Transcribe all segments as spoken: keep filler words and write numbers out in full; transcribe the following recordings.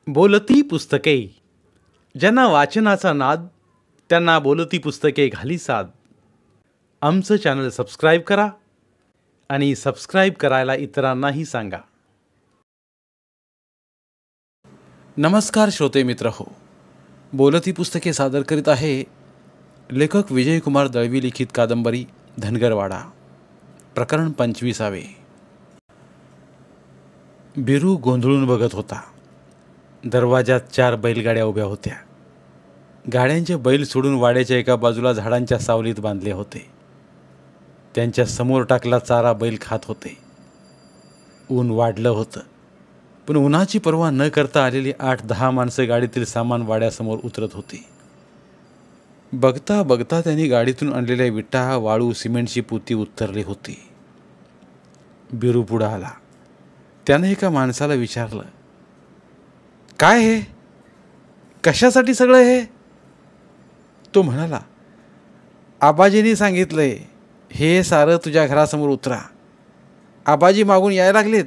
बोलती पुस्तके. ज्यांना वाचनाचा नाद त्यांना बोलती पुस्तके घाली साद. आमचं चॅनल सबस्क्राईब करा आणि सबस्क्राईब करायला इतरांनाही सांगा. नमस्कार श्रोते मित्र हो, बोलती पुस्तके सादर करीत आहे लेखक विजयकुमार दळवी लिखित कादंबरी धनगरवाडा. प्रकरण पंचवीसावे. बिरू गोंधळून बघत होता. दरवाजात चार बैलगाड्या उभ्या होत्या. गाड्यांचे बैल सोडून वाड्याच्या एका बाजूला झाडांच्या सावलीत बांधले होते. त्यांच्या समोर टाकला चारा बैल खात होते. ऊन वाढलं होतं, पण उन्हाची पर्वा न करता आलेली आठ दहा माणसं गाडीतील सामान वाड्यासमोर उतरत होती. बघता बघता त्यांनी गाडीतून आणलेल्या विटा, वाळू, सिमेंटची पोती उतरली होती. बिरू पुढं आला. त्याने एका माणसाला विचारलं, काय हे? कशासाठी सगळं हे? तो म्हणाला, आबाजींनी सांगितलंय हे सारं तुझ्या घरासमोर उतरा. आबाजी मागून यायला लागलेत.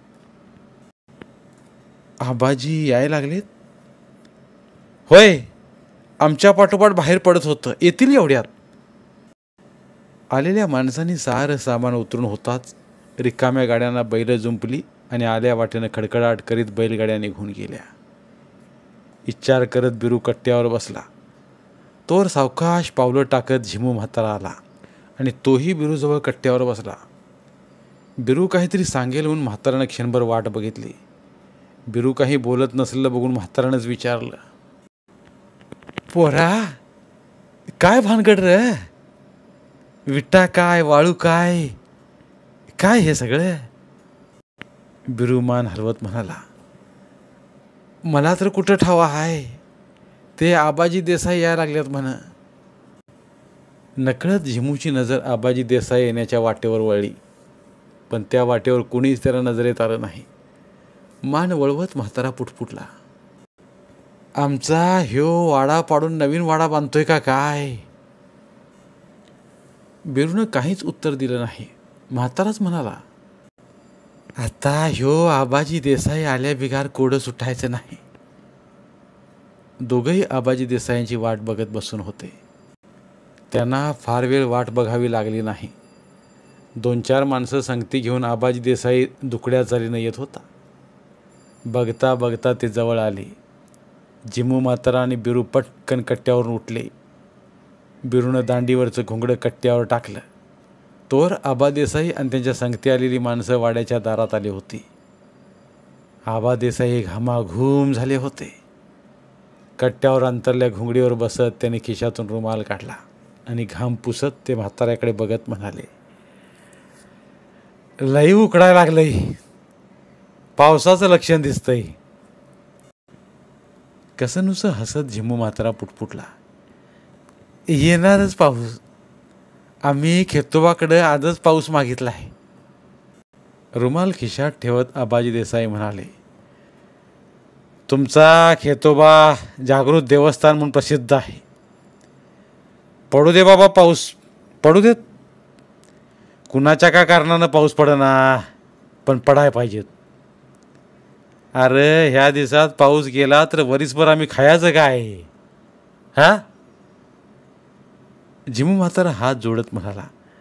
आबाजी यायला लागलेत? होय, आमच्या पाठोपाठ बाहेर पडत होतं. येतील एवढ्यात. आलेल्या माणसांनी सारं सामान उतरून होताच रिकाम्या गाड्यांना बैल जुंपली आणि आल्या वाटेनं खडखडाट करीत बैलगाड्या निघून गेल्या. विचार करत बिरू कट्ट्यावर बसला. तोवर सावकाश पावलं टाकत झिमू म्हातारा आला आणि तोही बिरूजवळ कट्ट्यावर बसला. बिरू काहीतरी सांगेल म्हणून म्हातारानं क्षणभर वाट बघितली. बिरू काही बोलत नसलेलं बघून म्हातारानंच विचारलं, पोरा, काय भानगड र? विटा काय, वाळू काय, काय हे सगळं? बिरू मान हलवत म्हणाला, मला तर कुठं ठावा आहे. ते आबाजी देसाई यायला लागल्यात म्हण. नकळत झिमूची नजर आबाजी देसाई येण्याच्या वाटेवर वळली, पण त्या वाटेवर कुणीच त्याला नजरेत आलं नाही. मान वळवत म्हातारा पुटपुटला, आमचा ह्यो वाडा पाडून नवीन वाडा बांधतोय का काय? बिरूनं काहीच उत्तर दिलं नाही. म्हाताराच म्हणाला, आता ह्यो आबाजी देसाई आल्या बिगार कोडं सुटायचं नाही. दोघंही आबाजी देसाईंची वाट बघत बसून होते. त्यांना फार वेळ वाट बघावी लागली नाही. दोन चार माणसं संगती घेऊन आबाजी देसाई दुकड्या चालीनं येत होता. बघता बघता ते जवळ आले. जिमू म्हातारा आणि बिरू पटकन कट्ट्यावरून उठले. बिरूनं दांडीवरचं घोंगडं कट्ट्यावर टाकलं. तोवर आबा देसाई आणि त्यांच्या संगती आलेली माणसं वाड्याच्या दारात आली होती. आबा देसाई घामाघूम झाले होते. कट्ट्यावर अंतरल्या घोंगडीवर बसत त्याने खिशातून रुमाल काढला आणि घाम पुसत ते म्हाताऱ्याकडे बघत म्हणाले, लई उकडायला लागलंय. पावसाचं लक्षण दिसतंय. कसं नुसतं हसत झिमू म्हातारा पुटपुटला, येणारच पाऊस. आम्ही खेतोबाकडं आजच पाऊस मागितला आहे. रुमाल खिशात ठेवत आबाजी देसाई म्हणाले, तुमचा खेतोबा जागृत देवस्थान म्हणून प्रसिद्ध आहे. पडू दे बाबा पाऊस, पडू देत. कुणाच्या का कारणानं पाऊस पडना, पण पडाय पाहिजेत. अरे ह्या दिवसात पाऊस गेला तर वरीसभर आम्ही खायचं काय? हा? जिमू म्हातारा हात जोडत म्हणाला,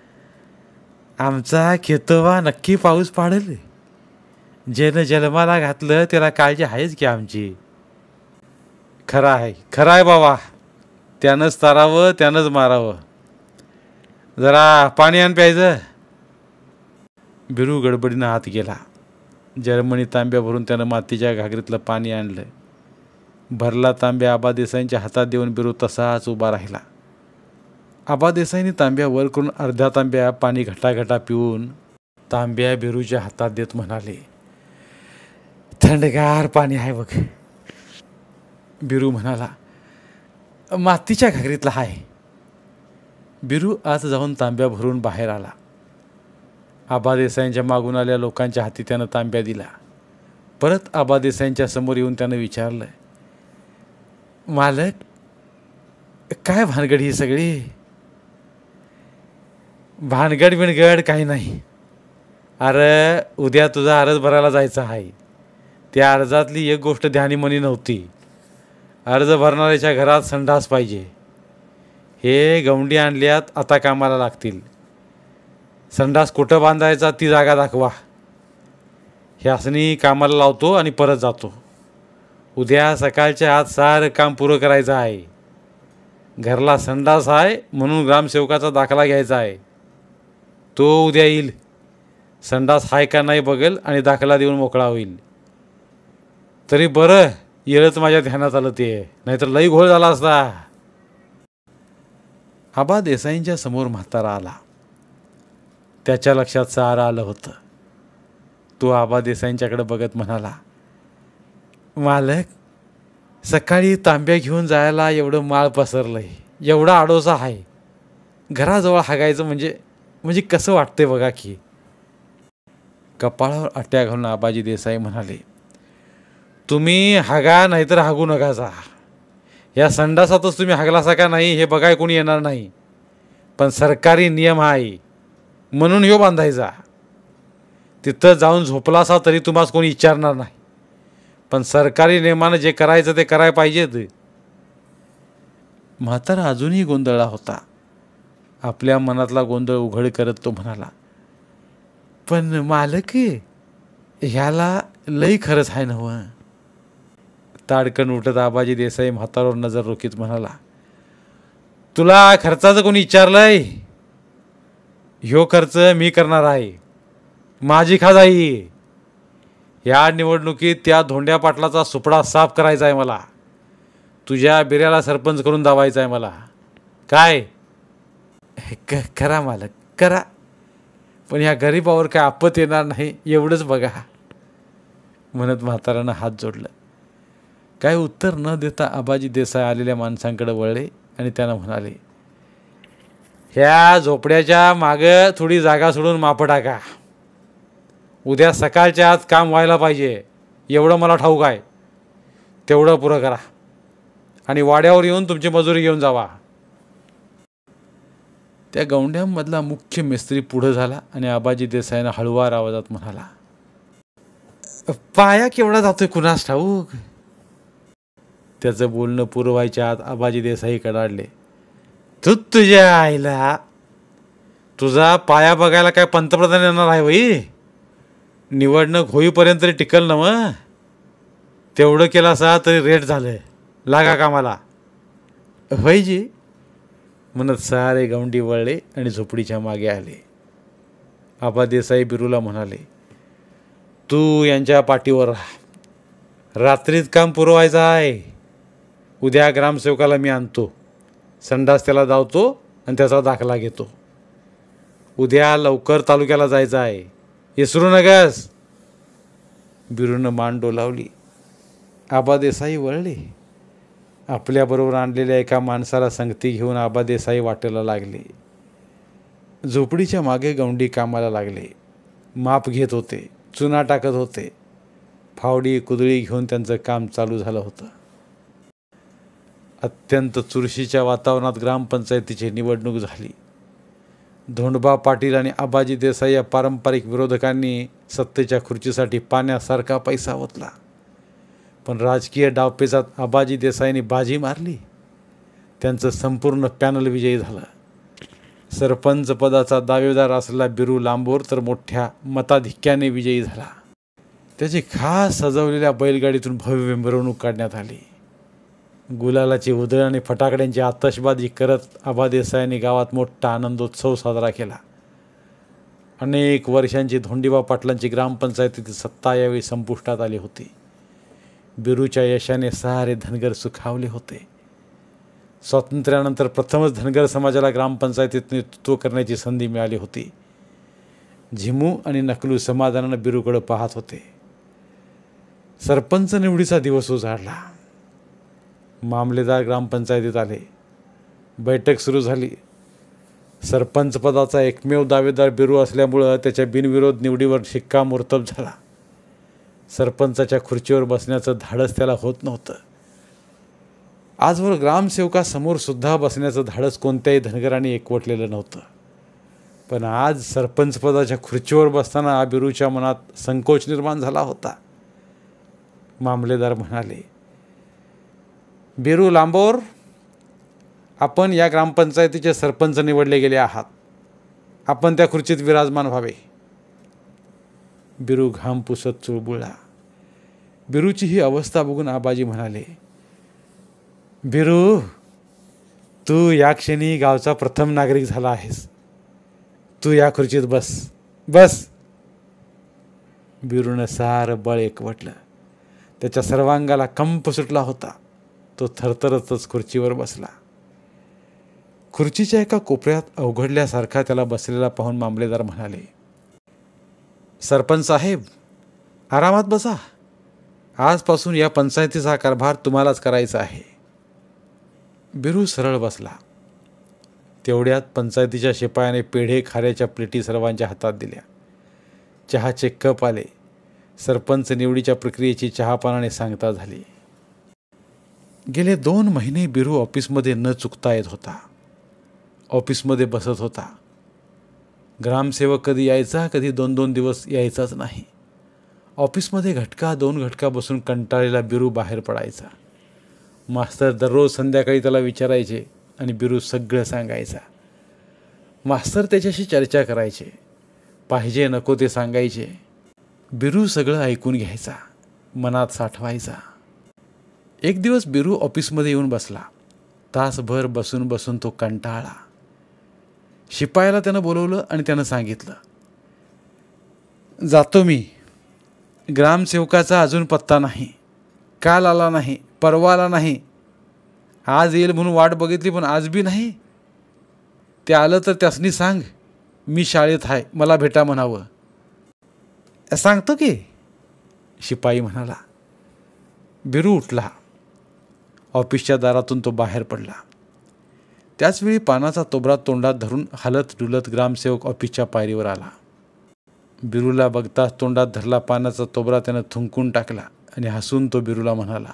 आमचा खेतोबा नक्की पाऊस पाडेल. ज्यानं जन्माला घातलं त्याला काळजी आहेच की आमची. खरं आहे, खरं आहे बाबा. त्यानंच तारावं, त्यानंच मारावं. जरा पाणी आण प्यायचं. बिरू गडबडीनं आत गेला. जर्मनी तांब्या भरून त्यानं मातीच्या घागरीतलं पाणी आणलं. भरला तांब्या आबा देसाईंच्या हातात देऊन बिरू तसाच उभा राहिला. आबा देसाईंनी तांब्या वर करून अर्ध्या तांब्या पाणी घटाघटा पिऊन तांब्या बिरूच्या हातात देत म्हणाले, थंडगार पाणी आहे बघ. बिरू म्हणाला, मातीच्या घागरीतला आहे. बिरू आत जाऊन तांब्या भरून बाहेर आला. आबा देसाईंच्या मागून आल्या लोकांच्या हाती त्यानं तांब्या दिला. परत आबा देसाईंच्या समोर येऊन त्यानं विचारलं, मालक, काय भानगड ही सगळी? भानगड बिनगड काही नाही. अरे उद्या तुझा आरस भरायला जायचं आहे. त्या अर्जातली एक गोष्ट ध्यानीमनी नव्हती. अर्ज भरणाऱ्याच्या घरात संडास पाहिजे. हे गवंडी आणल्यात, आता कामाला लागतील. संडास कुठं बांधायचा ती जागा दाखवा. ह्यासनी कामाला लावतो आणि परत जातो. उद्या सकाळच्या आत सारं काम पुरं करायचं आहे. घरला संडास आहे म्हणून ग्रामसेवकाचा दाखला घ्यायचा आहे. तो उद्या येईल, संडास आहे का नाही बघेल आणि दाखला देऊन मोकळा होईल. तरी बरं येळच माझ्या ध्यानात आलं ते, नाहीतर लई घोळ झाला असता. आबा देसाईंच्या समोर म्हातारा आला. त्याच्या लक्षात सारं आलं होतं. तो आबा देसाईंच्याकडे बघत म्हणाला, मालक, सकाळी तांब्या घेऊन जायला एवढं माळ पसरलंय, एवढा आडोसा आहे. घराजवळ हागायचं म्हणजे म्हणजे कसं वाटतंय बघा की. कपाळावर आट्या घालून आबाजी देसाई म्हणाले, तुम्ही हागा नाहीतर हागू नकासा. या संडासातच तुम्ही हागलासा का नाही हे बघाय कोणी येणार नाही. पण सरकारी नियम आहे म्हणून ह्यो बांधायचा. तिथं जाऊन झोपलासा तरी तुम्हाला कोणी विचारणार नाही. पण सरकारी नियमानं जे करायचं ते करायला पाहिजेत. म्हातारा अजूनही गोंधळला होता. आपल्या मनातला गोंधळ उघड करत तो म्हणाला, पण मालक, ह्याला लई खरंच आहे नव्ह. ताडकन उठत आबाजी देसाई म्हातारावर नजर रोखीत म्हणाला, तुला खर्चाचं कोणी विचारलंय? ह्यो खर्च मी करणार आहे. माझी खाजाई. या निवडणुकीत त्या धोंड्या पाटलाचा सुपडा साफ करायचा आहे मला. तुझ्या बिऱ्याला सरपंच करून दावायचा आहे मला. काय? क करा मालक, करा. पण ह्या गरीबावर काय आपत येणार नाही एवढंच बघा, म्हणत म्हातारानं हात जोडलं. काय उत्तर न देता आबाजी देसाई आलेल्या माणसांकडे वळले आणि त्यांना म्हणाले, ह्या झोपड्याच्या मागं थोडी जागा सोडून मापं टाका. उद्या सकाळच्या आत काम व्हायला पाहिजे एवढं मला ठाऊक आहे. तेवढं पुरं करा आणि वाड्यावर येऊन तुमची मजुरी घेऊन जावा. त्या गवंड्यांमधला मुख्य मिस्त्री पुढं झाला आणि आबाजी देसाईनं हळुवार आवाजात म्हणाला, पाया केवढा जातोय कुणास ठाऊक. त्याचं बोलणं पुरवायच्या आत आबाजी देसाई कडाडले, तू तुझ्या आईला, तुझा पाया बघायला काय पंतप्रधान येणार आहे वई? निवडणूक होईपर्यंत तरी टिकल ना मग. तेवढं केलं असा तरी रेट झालं. लागा कामाला. होय जी, म्हणत सारे गवंडी वळले आणि झोपडीच्या मागे आले. आबा देसाई बिरूला म्हणाले, तू यांच्या पाठीवर राहा. रात्रीत काम पुरवायचं आहे. उद्या ग्रामसेवकाला मी आणतो. संडास त्याला धावतो आणि त्याचा दाखला घेतो. उद्या लवकर तालुक्याला जायचं आहे. विसरू नकस. बिरूनं मान डोलावली. आबा देसाई वळले. आपल्याबरोबर आणलेल्या एका माणसाला संगती घेऊन आबा देसाई वाटेला लागले. झोपडीच्या मागे गवंडी कामाला लागले. माप घेत होते, चुना टाकत होते. फावडी कुदळी घेऊन त्यांचं काम चालू झालं होतं. अत्यंत चुरशीच्या वातावरणात ग्रामपंचायतीची निवडणूक झाली. धोंडबा पाटील आणि आबाजी देसाई या पारंपरिक विरोधकांनी सत्तेच्या खुर्चीसाठी पाण्यासारखा पैसा ओतला. पण राजकीय डावपेचात आबाजी देसाईंनी बाजी मारली. त्यांचं संपूर्ण पॅनल विजयी झालं. सरपंच पदाचा दावेदार असलेला बिरू लांबोर तर मोठ्या मताधिक्याने विजयी झाला. त्याची खास सजवलेल्या बैलगाडीतून भव्य मिरवणूक काढण्यात आली. गुलालाची उधळ आणि फटाकड्यांची आतषबाजी करत आबा देसाईंनी गावात मोठा आनंदोत्सव साजरा केला. अनेक वर्षांची धोंडीबा पाटलांची ग्रामपंचायतीची सत्ता यावेळी संपुष्टात आली होती. बिरूच्या यशाने सारे धनगर सुखावले होते. स्वातंत्र्यानंतर प्रथमच धनगर समाजाला ग्रामपंचायतीत नेतृत्व करण्याची संधी मिळाली होती. झिमू आणि नकलू समाधानानं बिरूकडे पाहत होते. सरपंच निवडीचा दिवस उजाडला. मामलेदार ग्रामपंचायतीत आले. बैठक सुरू झाली. सरपंच पदाचा एकमेव दावेदार बिरू असल्यामुळं त्याच्या बिनविरोध निवडीवर शिक्कामोर्तब झाला. सरपंचाच्या खुर्चीवर बसण्याचं धाडस त्याला होत नव्हतं. आजवर ग्रामसेवकासमोर सुद्धा बसण्याचं धाडस कोणत्याही धनगराने एकवटलेलं नव्हतं. पण आज सरपंच पदाच्या खुर्चीवर बसताना बिरूच्या मनात संकोच निर्माण झाला होता. मामलेदार म्हणाले, बिरू लांबोर, आपण या ग्रामपंचायतीचे सरपंच निवडले गेले आहात. आपण त्या खुर्चीत विराजमान व्हावे. बिरू घाम पुसत चुळबुळला. बिरूची ही अवस्था बघून आबाजी म्हणाले, बिरू, तू या क्षणी गावचा प्रथम नागरिक झाला आहेस. तू या खुर्चीत बस बस. बिरूनं सारं बळ एकवटलं. त्याच्या सर्वांगाला कंप सुटला होता. तो थरथरतच खुर्चीवर बसला. खुर्चीच्या एका कोपऱ्यात अवघडल्यासारखा त्याला बसलेला पाहून मामलेदार म्हणाले, सरपंच साहेब, आरामात बसा. आजपासून या पंचायतीचा कारभार तुम्हालाच करायचा आहे. बिरू सरळ बसला. तेवढ्यात पंचायतीच्या शिपायाने पेढे खाऱ्याच्या प्लेटी सर्वांच्या हातात दिल्या. चहाचे कप आले. सरपंच निवडीच्या प्रक्रियेची चहापानाने सांगता झाली. गेले दोन महिने बिरू ऑफिसमध्ये न चुकता येत होता. ऑफिसमध्ये बसत होता. ग्रामसेवक कधी यायचा, कधी दोन दोन दिवस यायचाच नाही. ऑफिसमध्ये घटका दोन घटका बसून कंटाळलेला बिरू बाहेर पडायचा. मास्तर दररोज संध्याकाळी त्याला विचारायचे आणि बिरू सगळं सांगायचा. मास्तर त्याच्याशी चर्चा करायचे. पाहिजे नको ते सांगायचे. बिरू सगळं ऐकून घ्यायचा, मनात साठवायचा. एक दिवस बिरू ऑफिसमध्ये येऊन बसला. तासभर बसून बसून तो कंटाळला. शिपायाला त्यानं बोलवलं आणि त्यानं सांगितलं, जातो मी. ग्रामसेवकाचा अजून पत्ता नाही. काल आला नाही, परवा आला नाही. आज येईल म्हणून वाट बघितली, पण आज बी नाही. ते आलं तर त्यासनी सांग, मी शाळेत आहे, मला भेटा म्हणावं. सांगतो की, शिपाई म्हणाला. बिरू उठला. ऑफिसच्या दारातून तो बाहेर पडला. त्याचवेळी पानाचा तोबरा तोंडात धरून हलत डुलत ग्रामसेवक ऑफिसच्या पायरीवर आला. बिरूला बघताच तोंडात धरला पानाचा तोबरा त्यानं थुंकून टाकला आणि हसून तो बिरूला म्हणाला,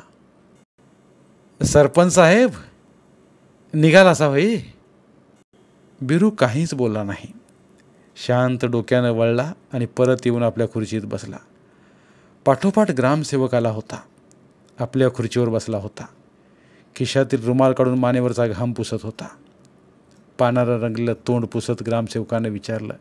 सरपंच साहेब, निघाला असा होई. बिरू काहीच बोलला नाही. शांत डोक्यानं वळला आणि परत येऊन आपल्या खुर्चीत बसला. पाठोपाठ ग्रामसेवक आला होता. आपल्या खुर्चीवर बसला होता. खिशातील रुमाल काढून मानेवरचा घाम पुसत होता. पानाला रंगलेलं तोंड पुसत ग्रामसेवकानं विचारलं,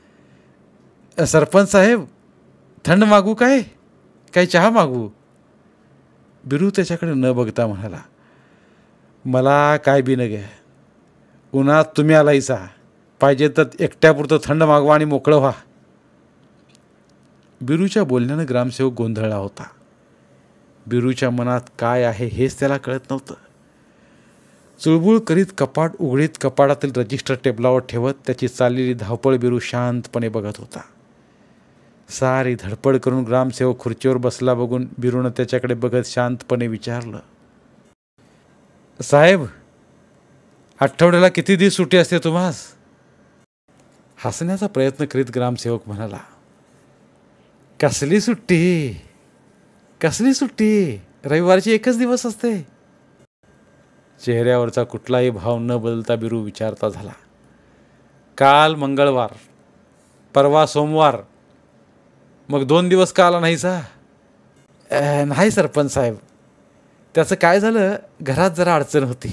सरपंच साहेब, थंड मागू काय काय चहा मागू? बिरू त्याच्याकडे न बघता म्हणाला, मला काय बी न घ्या. उन्हात तुम्ही आलायसा, पाहिजे तर एकट्यापुरतं थंड मागवा आणि मोकळं व्हा. बिरूच्या बोलण्यानं ग्रामसेवक गोंधळला होता. बिरूच्या मनात काय आहे हेच त्याला कळत नव्हतं. चुळबुळ करीत कपाट उघडीत कपाटातील रजिस्टर टेबलावर ठेवत त्याची चाललेली धावपळ बिरू शांतपणे बघत होता. सारी धडपड करून ग्रामसेवक खुर्चीवर बसला बघून बिरूनं त्याच्याकडे बघत शांतपणे विचारलं, साहेब, आठवड्याला किती दिवस सुट्टी असते तुम्हास? हसण्याचा प्रयत्न करीत ग्रामसेवक म्हणाला, कसली सुट्टी कसली सुट्टी, रविवारची एकच दिवस असते. चेहऱ्यावरचा कुठलाही भाव न बदलता बिरू विचारता झाला, काल मंगळवार, परवा सोमवार, मग दोन दिवस का आला नाहीसा? नाही सरपंच साहेब, त्याचं काय झालं, घरात जरा अडचण होती.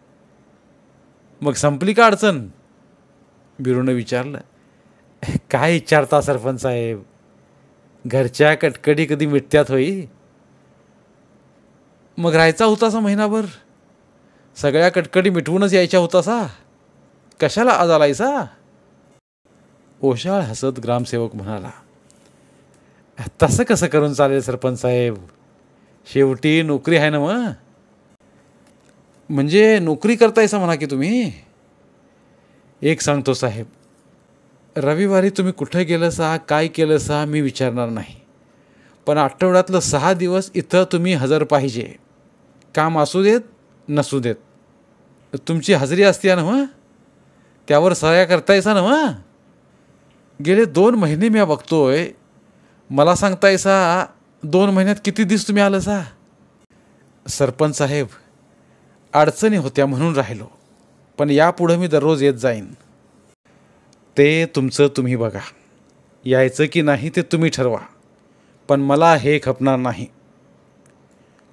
मग संपली का अडचण? बिरूनं विचारलं. काय विचारता सरपंच साहेब, घरच्या कटकडी कधी मिटत्यात होई. मग राहायचा होतासा महिनाभर, सगळ्या कटकडी मिटवूनच यायच्या होतासा, कशाला आज आलायसा? ओशाळ हसत ग्रामसेवक म्हणाला, तसं कसं करून चालेल सरपंच साहेब, शेवटी नोकरी आहे ना. मग म्हणजे नोकरी करतायसा म्हणा की तुम्ही. एक सांगतो साहेब, रविवारी तुम्ही कुठं गेलंसा, काय केलंसा मी विचारणार नाही, पण आठवड्यातलं सहा दिवस इथं तुम्ही हजर पाहिजे. काम असू देत नसू देत, तुमची हजेरी असते ना. मग त्यावर सह्या करतायसा ना. मग गेले दोन महिने मी बघतोय, मला सांगतायसा दोन महिन्यात किती दिवस तुम्ही आलं सा? सरपंच साहेब, अडचणी होत्या म्हणून राहिलो, पण यापुढं मी दररोज येत जाईन. ते तुमचं तुम्ही बघा, यायचं की नाही ते तुम्ही ठरवा, पण मला हे खपणार नाही.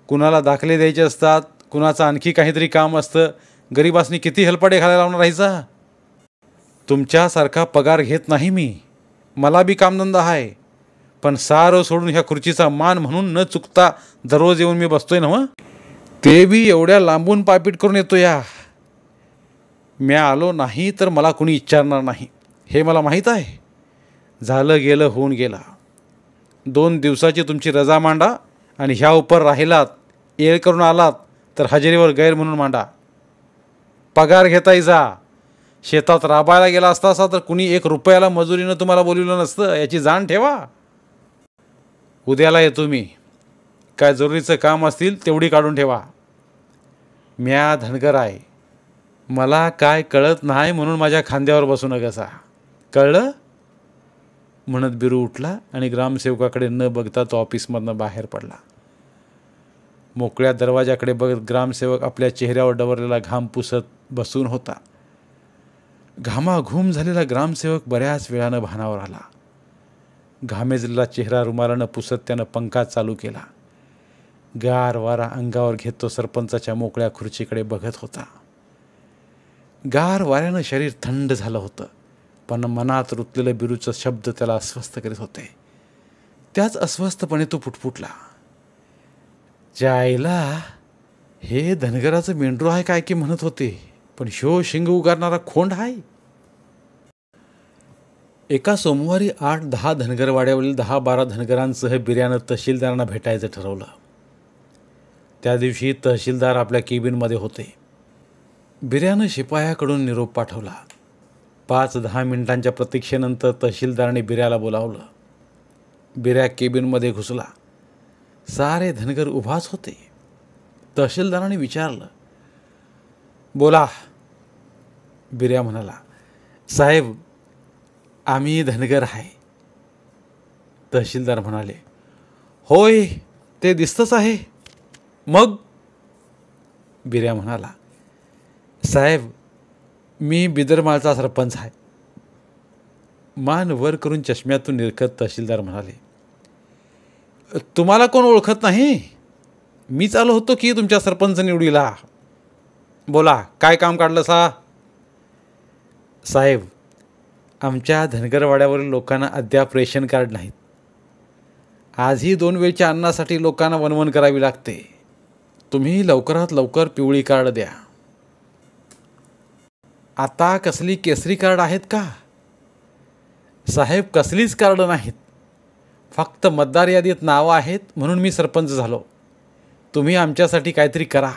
कुणाला दाखले द्यायचे असतात, कुणाचं आणखी काहीतरी काम असतं. गरिबासनी किती हेलपाटे घालायला लावणार राहायचा? तुमच्यासारखा पगार घेत नाही मी, मला बी कामधंदा आहे. पण सारं सोडून ह्या खुर्चीचा मान म्हणून न चुकता दररोज येऊन मी बसतोय ना मग, ते बी एवढ्या लांबून पायपीट करून येतो या. म्या आलो नाही तर मला कुणी विचारणार नाही, हे मला माहीत आहे. झालं गेलं होऊन गेला. दोन दिवसाची तुमची रजा मांडा आणि ह्या उपर राहिलात, येळ करून आलात तर हजेरीवर गैर म्हणून मांडा. पगार घेताय जा. शेतात राबायला गेला असता असा तर कुणी एक रुपयाला मजुरीनं तुम्हाला बोलवलं नसतं, याची जाण ठेवा. उद्याला येतो मी. काय जरुरीचं काम असतील तेवढी काढून ठेवा. म्या धनगर आहे, मला काय कळत नाही म्हणून माझ्या खांद्यावर बसू नका. कळलं? म्हणत बिरू उठला आणि ग्रामसेवकाकडे न बघता तो ऑफिसमधनं बाहेर पडला. मोकळ्या दरवाजाकडे बघत ग्रामसेवक आपल्या चेहऱ्यावर डवरलेला घाम पुसत बसून होता. घामाघूम झालेला ग्रामसेवक बऱ्याच वेळानं भानावर आला. घामेजलेला चेहरा रुमालानं पुसत त्यानं पंखा चालू केला. गार वारा अंगावर घेत तो सरपंचाच्या मोकळ्या खुर्चीकडे बघत होता. गार वाऱ्यानं शरीर थंड झालं होतं, पण मनात रुतलेलं बिरूचं शब्द त्याला अस्वस्थ करीत होते. त्याच अस्वस्थपणे तो पुटपुटला, जायला हे धनगराचं मेंढरू आहे काय की म्हणत होते, पण शो शिंग उगारणारा खोंड आहे. एका सोमवारी आठ दहा धनगरवाड्यावरील दहा बारा धनगरांसह बिर्यानं तहसीलदारांना भेटायचं ठरवलं. त्या दिवशी तहसीलदार आपल्या केबिनमध्ये होते. बिर्यानं शिपायाकडून निरोप पाठवला. पाच दहा मिनिटांच्या प्रतीक्षेनंतर तहसीलदाराने बिर्याला बोलावलं. बिर्या केबिनमध्ये घुसला. सारे धनगर उभाच होते. तहसीलदाराने विचारलं, बोला. बिर्या म्हणाला, साहेब आम्ही धनगर आहे. तहसीलदार म्हणाले, होय ते दिसतंच आहे. मग? बिर्या म्हणाला, साहेब मी बिदरमाळचा सरपंच आहे. मान वर करून चष्म्यातून निरखत तहसीलदार म्हणाले, तुम्हाला कोण ओळखत नाही? मीच आलो होतो की तुमच्या सरपंच निवडीला. बोला काय काम काढलं सा? साहेब आमच्या धनगरवाड्यावरील लोकांना अद्याप रेशन कार्ड नाहीत. आजही दोन वेळच्या अन्नासाठी लोकांना वणवण करावी लागते. तुम्ही लवकरात लवकर पिवळी कार्ड द्या. आता कसली केसरी कार्ड आहेत का? साहेब कसलीच कार्ड नाहीत, फक्त मतदार यादीत नावं आहेत म्हणून मी सरपंच झालो. तुम्ही आमच्यासाठी काहीतरी करा.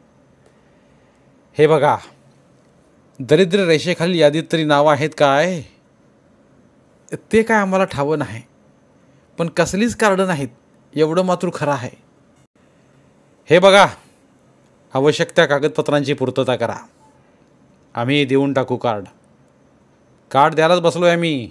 हे बघा, दरिद्र रेषेखालील यादीत तरी नावं आहेत काय? ते काय आम्हाला ठावं नाही, पण कसलीच कार्ड नाहीत एवढं मात्र खरं आहे. हे बघा, आवश्यक त्या कागदपत्रांची पूर्तता करा. आम्ही देऊन टाकू कार्ड. कार्ड द्यायलाच बसलो आहे मी.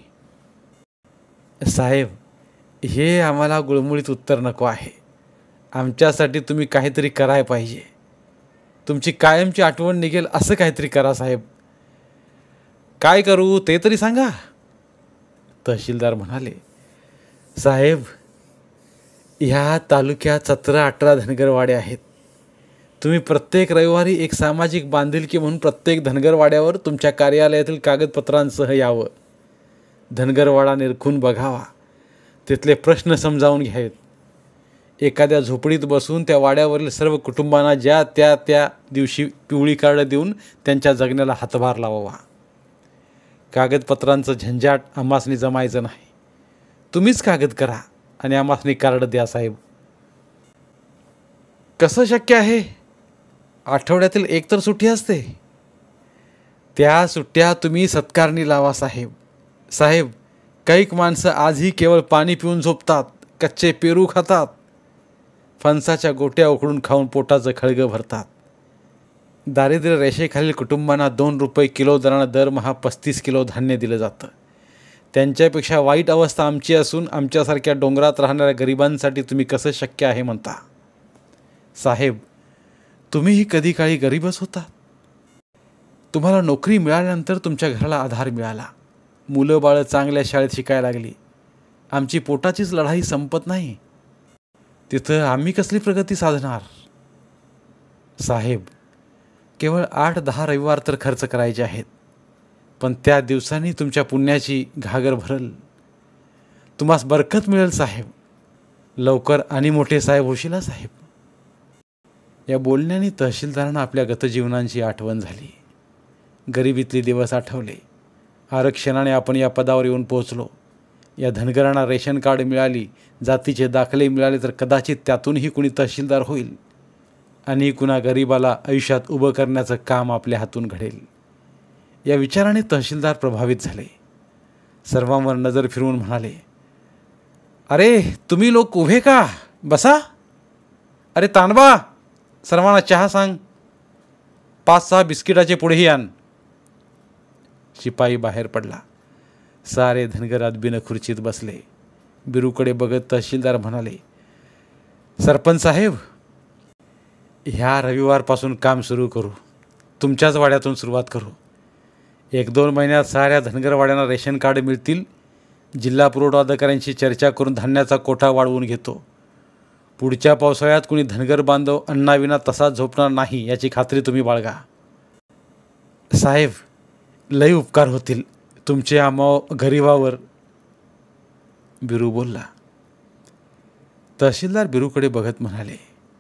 साहेब हे आम्हाला गुळमुळीत उत्तर नको आहे. आमच्यासाठी तुम्ही काहीतरी करायला पाहिजे. तुमची कायमची आठवण निघेल असं काहीतरी करा साहेब. काय करू ते तरी सांगा. तहसीलदार म्हणाले, साहेब ह्या तालुक्यात सतरा अठरा धनगरवाडे आहेत. तुम्ही प्रत्येक रविवारी एक सामाजिक बांधिलकी म्हणून प्रत्येक धनगरवाड्यावर तुमच्या कार्यालयातील कागदपत्रांसह यावं. धनगरवाडा निरखून बघावा, तिथले प्रश्न समजावून घ्यावेत. एखाद्या झोपडीत बसून त्या वाड्यावरील सर्व कुटुंबांना ज्या त्या त्या दिवशी पिवळी कार्ड देऊन त्यांच्या जगण्याला हातभार लावावा. कागदपत्रांचं झंझाट आम्हासनी जमायचं नाही. तुम्हीच कागद करा आणि आम्हासनी कार्ड द्या साहेब. कसं शक्य आहे? आठवड्यातील एक तर सुट्टी असते. त्या सुट्ट्या तुम्ही सत्कारणी लावा साहेब. साहेब कैक माणसं आजही केवळ पाणी पिऊन झोपतात, कच्चे पेरू खातात, फणसाच्या गोट्या उकडून खाऊन पोटाचं खळगं भरतात. दारिद्र्य रेषेखालील कुटुंबांना दोन रुपये किलो दरानं दरमहा पस्तीस किलो धान्य दिलं जातं. त्यांच्यापेक्षा वाईट अवस्था आमची असून आमच्यासारख्या डोंगरात राहणाऱ्या गरिबांसाठी तुम्ही कसं शक्य आहे म्हणता? साहेब तुम्हीही कधी काळी गरीबच होता. तुम्हाला नोकरी मिळाल्यानंतर तुमच्या घराला आधार मिळाला. मुलं बाळं चांगल्या शाळेत शिकायला लागली. आमची पोटाचीच लढाई संपत नाही. तिथं आम्ही कसली प्रगती साधणार? साहेब, केवळ आठ दहा रविवार तर खर्च करायचे आहेत, पण त्या दिवसांनी तुमच्या पुण्याची घागर भरल. तुम्हास बरकत मिळेल साहेब. लवकर आणि मोठे साहेब होशील साहेब. या बोलण्याने तहसीलदारांना आपल्या गतजीवनांची आठवण झाली. गरिबीतले दिवस आठवले. आरक्षणाने आपण या पदावर येऊन पोहोचलो. या धनगरांना रेशन कार्ड मिळाली, जातीचे दाखले मिळाले तर कदाचित त्यातूनही कुणी तहसीलदार होईल आणि कुणा गरिबाला आयुष्यात उभं करण्याचं काम आपल्या हातून घडेल. या विचाराने तहसीलदार प्रभावित झाले. सर्वांवर नजर फिरवून म्हणाले, अरे तुम्ही लोक उभे का? बसा. अरे तानबा, सर्वांना चहा सांग. पाच सहा बिस्किटाचे पुढेही आण. शिपाई बाहेर पडला. सारे धनगर अदबीनं खुर्चीत बसले. बिरूकडे बघत तहसीलदार म्हणाले, सरपंच साहेब, ह्या रविवारपासून काम सुरू करू. तुमच्याच वाड्यातून सुरुवात करू. एक दोन महिन्यात साऱ्या धनगर वाड्यांना रेशन कार्ड मिळतील. जिल्हा पुरवठा अधिकाऱ्यांशी चर्चा करून धान्याचा कोठा वाढवून घेतो. पुढच्या पावसाळ्यात कुणी धनगर बांधव अन्नाविना तसाच झोपणार नाही याची खात्री तुम्ही बाळगा. साहेब, लई उपकार होतील तुमचे आम्हा गरीबावर. बिरू बोलला. तहसीलदार बिरूकडे बघत म्हणाले,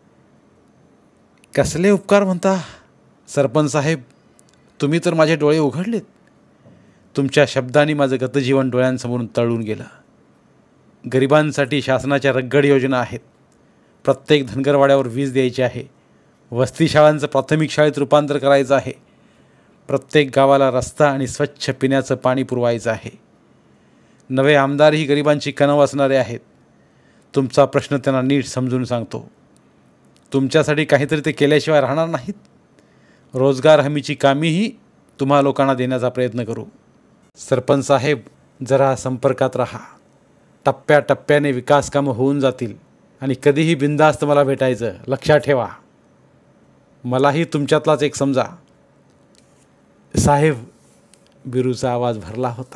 कसले उपकार म्हणता सरपंच साहेब? तुम्ही तर माझे डोळे उघडलेत. तुमच्या शब्दांनी माझं गतजीवन डोळ्यांसमोरून तळून गेलं. गरिबांसाठी शासनाच्या रगड योजना आहेत. प्रत्येक धनगरवाड्यावर वीज द्यायची आहे. वस्ती शाळांचं प्राथमिक शाळेत रूपांतर करायचं आहे. प्रत्येक गावाला रस्ता आणि स्वच्छ पिण्याचं पाणी पुरवायचं आहे. नवे आमदारही गरिबांची कणव असणारे आहेत. तुमचा प्रश्न त्यांना नीट समजून सांगतो. तुमच्यासाठी काहीतरी ते केल्याशिवाय राहणार नाहीत. रोजगार हमीची कामीही तुम्हा लोकांना देण्याचा प्रयत्न करू. सरपंच साहेब, जरा संपर्कात राहा. टप्प्याटप्प्याने विकास कामं होऊन जातील आणि कधीही बिनधास्त मला भेटायचं. लक्षात ठेवा. मलाही तुमच्यातलाच एक समजा. साहेब, बिरूचा आवाज भरला होता.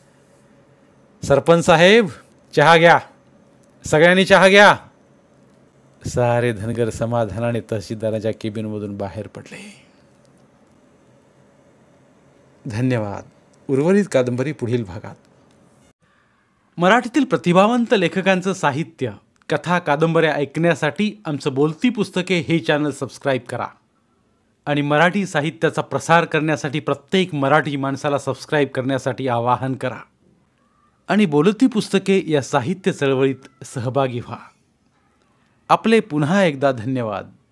सरपंच साहेब, चहा घ्या. सगळ्यांनी चहा घ्या. सारे धनगर समाधानाने तहसीलदाराच्या केबिनमधून बाहेर पडले. धन्यवाद. उर्वरित कादंबरी पुढील भागात. मराठीतील प्रतिभावंत लेखकांचं साहित्य, कथा, कादंबऱ्या ऐकण्यासाठी आमचं बोलती पुस्तके हे चॅनल सबस्क्राईब करा आणि मराठी साहित्याचा प्रसार करण्यासाठी प्रत्येक मराठी माणसाला सबस्क्राईब करण्यासाठी आवाहन करा आणि बोलती पुस्तके या साहित्य चळवळीत सहभागी व्हा. आपले पुन्हा एकदा धन्यवाद.